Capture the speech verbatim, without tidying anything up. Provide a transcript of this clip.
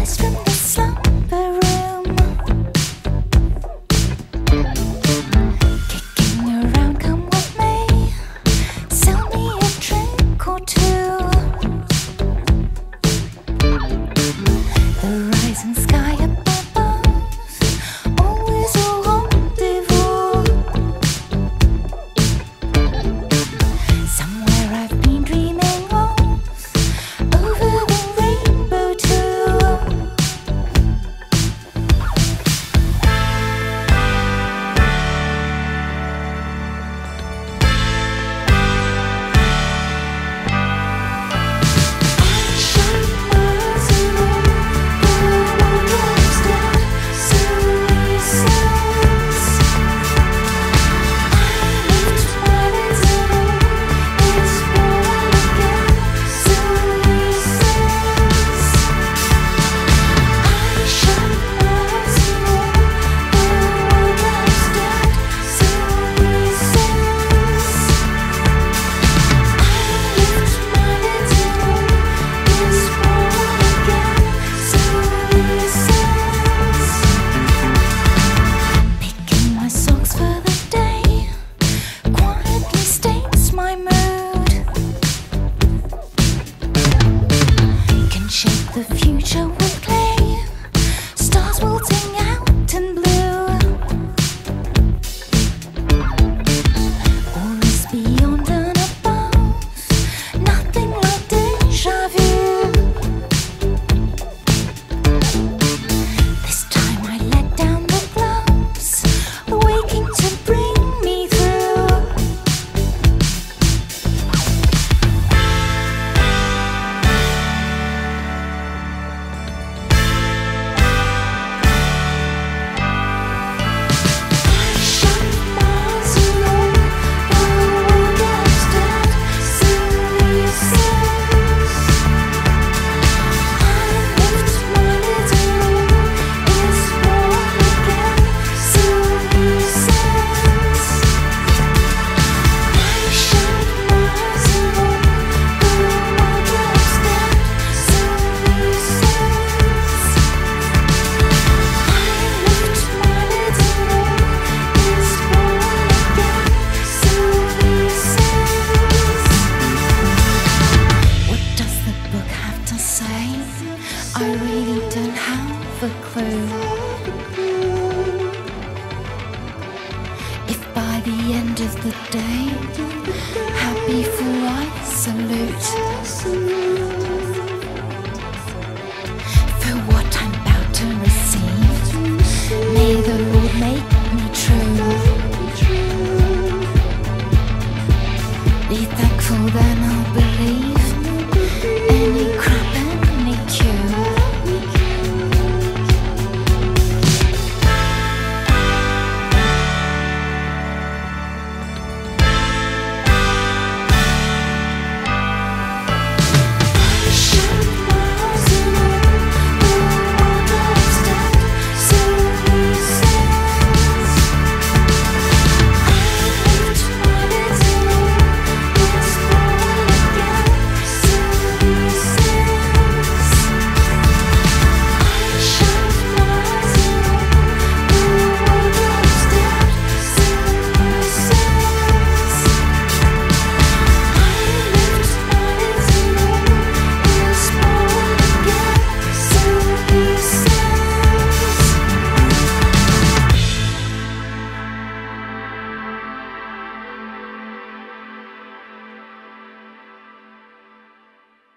voice from the slumber room, kicking around, come with me, sell me a drink or two. The rising sky above us, always a rendezvous. Somewhere I've been dreaming of, over the rainbow too. I shine miles along the wardrobe's dead silly sense. I lift my lids alone, it's born again silly sense. I shine miles along the wardrobe's dead silly sense. I lift my lids alone, it's born again silly sense. Picking my socks for the day quietly states my mood. Can shape the future with clay, stars wilting out in blue. All is beyond and above, nothing like deja vu. This time I let down the gloves, waking to bring me through. I shine miles along the wardrobe's dead silly sense. I lift my lids alone, it's born again silly sense. I shine miles along the wardrobe's dead silly sense. I lift my lids alone, it's born again silly sense. What does the book have to say? I really don't have a clue. If by the end of the day, happy fool I salute.